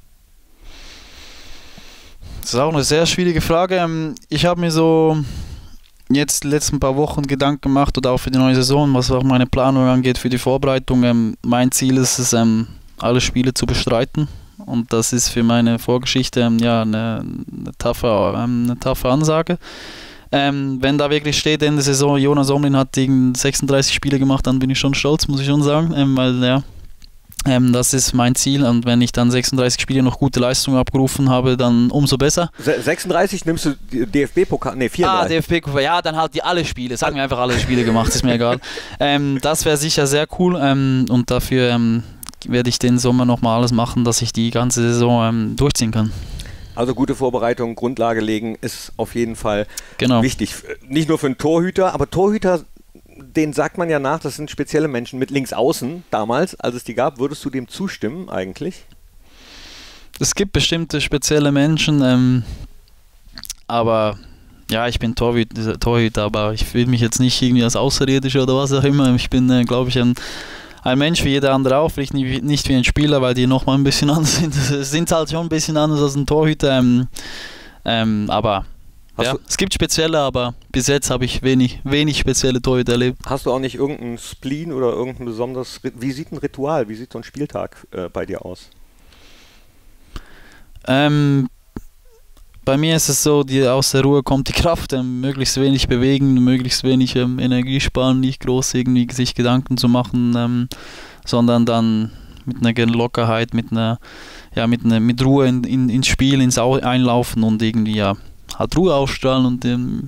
Das ist auch eine sehr schwierige Frage. Ich habe mir so jetzt die letzten paar Wochen Gedanken gemacht oder auch für die neue Saison, was auch meine Planung angeht für die Vorbereitung. Mein Ziel ist es, alle Spiele zu bestreiten und das ist für meine Vorgeschichte eine taffe Ansage. Wenn da wirklich steht in der Saison, Jonas Omlin hat 36 Spiele gemacht, dann bin ich schon stolz, muss ich schon sagen, weil das ist mein Ziel und wenn ich dann 36 Spiele noch gute Leistungen abgerufen habe, dann umso besser. 36 nimmst du DFB-Pokal? Ne, 34. DFB-Pokal, ja, dann halt alle Spiele, sagen wir einfach alle Spiele gemacht, ist mir egal. Das wäre sicher sehr cool und dafür werde ich den Sommer nochmal alles machen, dass ich die ganze Saison durchziehen kann. Also gute Vorbereitung, Grundlage legen ist auf jeden Fall wichtig. Nicht nur für einen Torhüter, aber Torhüter, den sagt man ja nach, das sind spezielle Menschen mit Linksaußen damals, als es die gab. Würdest du dem zustimmen eigentlich? Es gibt bestimmte spezielle Menschen, aber ja, ich bin Torhüter, aber ich fühle mich jetzt nicht irgendwie als Außerirdischer oder was auch immer. Ich bin, glaube ich, ein Mensch wie jeder andere auch, vielleicht nicht wie ein Spieler, weil die nochmal ein bisschen anders sind. Sind halt schon ein bisschen anders als ein Torhüter, aber ja, es gibt spezielle, aber bis jetzt habe ich wenig spezielle Torhüter erlebt. Hast du auch nicht irgendein Spleen oder irgendein besonderes, wie sieht ein Ritual, wie sieht so ein Spieltag bei dir aus? Bei mir ist es so, aus der Ruhe kommt die Kraft, möglichst wenig bewegen, möglichst wenig Energie sparen, nicht groß irgendwie sich Gedanken zu machen, sondern dann mit einer Lockerheit, mit Ruhe ins Spiel, ins Einlaufen und irgendwie halt Ruhe ausstrahlen und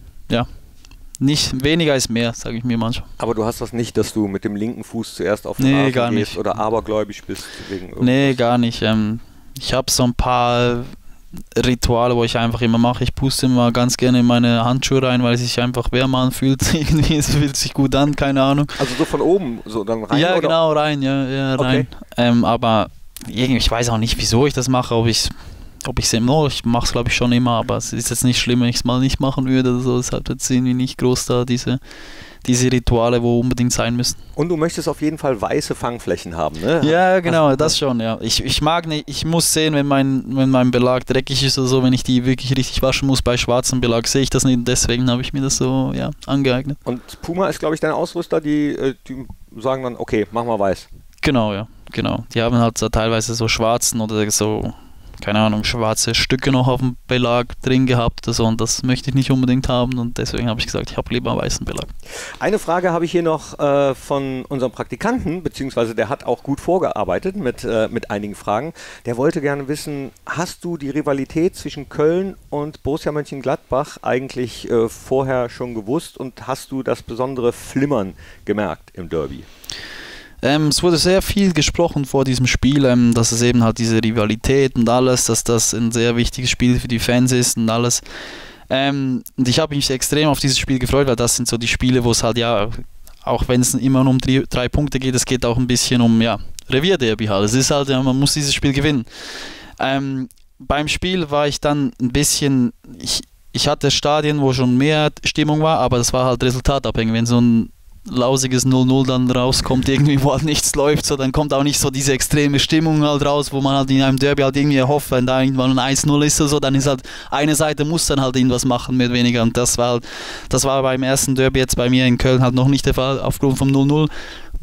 nicht weniger ist mehr, sage ich mir manchmal. Aber du hast das nicht, dass du mit dem linken Fuß zuerst auf den Rasen gehst oder abergläubisch bist wegen irgendwas? Nee, gar nicht. Ich habe so ein paar Rituale, wo ich einfach immer mache. Ich puste immer ganz gerne in meine Handschuhe rein, weil es sich einfach wärmer anfühlt. Irgendwie, es fühlt sich gut an, keine Ahnung. Also so von oben, so dann rein? Ja, oder? Genau, rein, ja rein. Okay. Aber irgendwie, ich weiß auch nicht, wieso ich das mache, ich mache es glaube ich schon immer, aber es ist jetzt nicht schlimm, wenn ich es mal nicht machen würde oder so. Deshalb jetzt irgendwie nicht groß da diese Rituale, wo unbedingt sein müssen. Und du möchtest auf jeden Fall weiße Fangflächen haben, ne? Ja, genau, das schon, ja. Ich mag nicht, ich muss sehen, wenn mein Belag dreckig ist oder so, wenn ich die wirklich richtig waschen muss bei schwarzem Belag, sehe ich das nicht. Deswegen habe ich mir das so angeeignet. Und Puma ist, glaube ich, dein Ausrüster, die sagen dann, okay, mach mal weiß. Genau, ja, genau. Die haben halt so teilweise so schwarzen oder so, keine Ahnung, schwarze Stücke noch auf dem Belag drin gehabt also, und das möchte ich nicht unbedingt haben und deswegen habe ich gesagt, ich habe lieber einen weißen Belag. Eine Frage habe ich hier noch von unserem Praktikanten, beziehungsweise der hat auch gut vorgearbeitet mit einigen Fragen. Der wollte gerne wissen, hast du die Rivalität zwischen Köln und Borussia Mönchengladbach eigentlich vorher schon gewusst und hast du das besondere Flimmern gemerkt im Derby? Es wurde sehr viel gesprochen vor diesem Spiel, dass es eben halt diese Rivalität und alles, dass das ein sehr wichtiges Spiel für die Fans ist und alles. Und ich habe mich extrem auf dieses Spiel gefreut, weil das sind so die Spiele, wo es halt auch wenn es immer nur um 3 Punkte geht, es geht auch ein bisschen um Revierderby halt. Es ist halt, man muss dieses Spiel gewinnen. Beim Spiel war ich dann ein bisschen, ich hatte Stadien, wo schon mehr Stimmung war, aber das war halt resultatabhängig. Wenn so ein lausiges 0-0 dann rauskommt, irgendwie, wo halt nichts läuft, so, dann kommt auch nicht so diese extreme Stimmung halt raus, wo man halt in einem Derby halt irgendwie hofft, wenn da irgendwann ein 1-0 ist oder so, dann ist halt eine Seite muss dann halt irgendwas machen, mehr oder weniger, und das war beim ersten Derby jetzt bei mir in Köln halt noch nicht der Fall, aufgrund vom 0-0,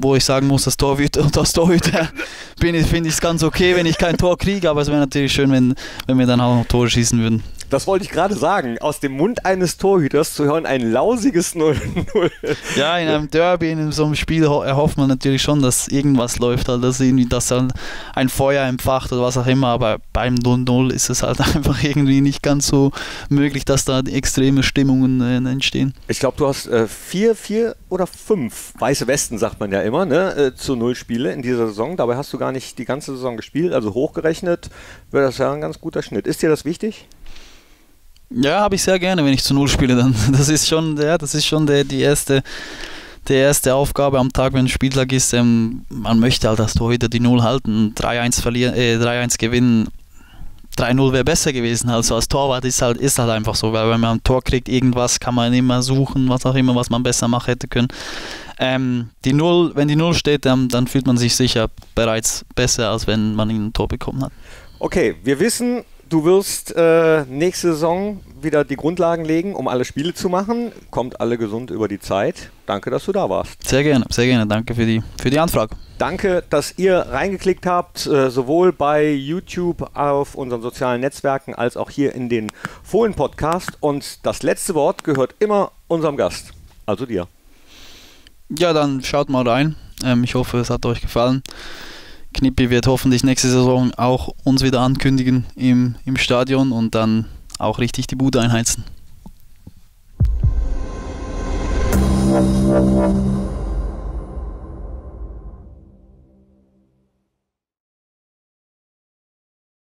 wo ich sagen muss, das Torhüter finde ich es ganz okay, wenn ich kein Tor kriege, aber es wäre natürlich schön, wenn wir dann auch noch Tore schießen würden. Das wollte ich gerade sagen. Aus dem Mund eines Torhüters zu hören ein lausiges 0-0. Ja, in einem Derby, in so einem Spiel erhofft man natürlich schon, dass irgendwas läuft, halt, dass dann ein Feuer empfacht oder was auch immer, aber beim 0-0 ist es halt einfach irgendwie nicht ganz so möglich, dass da extreme Stimmungen entstehen. Ich glaube, du hast 4 oder 5 weiße Westen, sagt man ja immer, ne? Zu 0 Spiele in dieser Saison. Dabei hast du gar nicht die ganze Saison gespielt, also hochgerechnet wäre das ja ein ganz guter Schnitt. Ist dir das wichtig? Ja, habe ich sehr gerne, wenn ich zu 0 spiele. Dann. Das ist schon die erste Aufgabe am Tag, wenn ein Spieltag ist. Man möchte halt als Torhüter die 0 halten, 3-1 gewinnen. 3-0 wäre besser gewesen. Also als Torwart ist halt einfach so, weil wenn man ein Tor kriegt, irgendwas kann man immer suchen, was auch immer, was man besser machen hätte können. Wenn die 0 steht, dann fühlt man sich sicher bereits besser, als wenn man ein Tor bekommen hat. Okay, wir wissen, du wirst nächste Saison wieder die Grundlagen legen, um alle Spiele zu machen. Kommt alle gesund über die Zeit. Danke, dass du da warst. Sehr gerne. Danke für die Anfrage. Danke, dass ihr reingeklickt habt, sowohl bei YouTube auf unseren sozialen Netzwerken als auch hier in den Fohlen-Podcast. Und das letzte Wort gehört immer unserem Gast, also dir. Ja, dann schaut mal rein. Ich hoffe, es hat euch gefallen. Knippi wird hoffentlich nächste Saison auch uns wieder ankündigen im Stadion und dann auch richtig die Bude einheizen.